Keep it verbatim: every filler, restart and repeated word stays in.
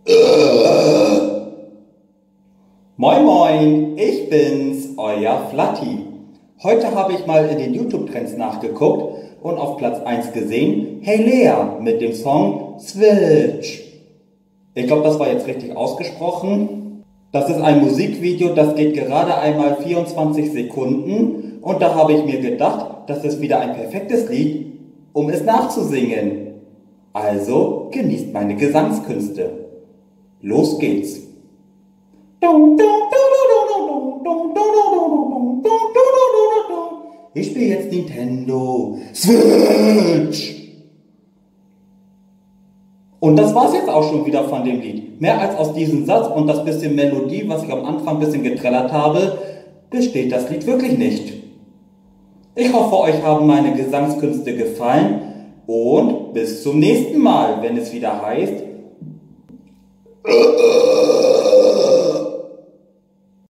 Moin Moin, ich bin's, euer Flatti. Heute habe ich mal in den YouTube-Trends nachgeguckt und auf Platz eins gesehen, Hey Lea mit dem Song Switch. Ich glaube, das war jetzt richtig ausgesprochen. Das ist ein Musikvideo, das geht gerade einmal vierundzwanzig Sekunden und da habe ich mir gedacht, das ist wieder ein perfektes Lied, um es nachzusingen. Also genießt meine Gesangskünste. Los geht's. Ich spiele jetzt Nintendo Switch. Und das war's jetzt auch schon wieder von dem Lied. Mehr als aus diesem Satz und das bisschen Melodie, was ich am Anfang ein bisschen getrellert habe, besteht das Lied wirklich nicht. Ich hoffe, euch haben meine Gesangskünste gefallen und bis zum nächsten Mal, wenn es wieder heißt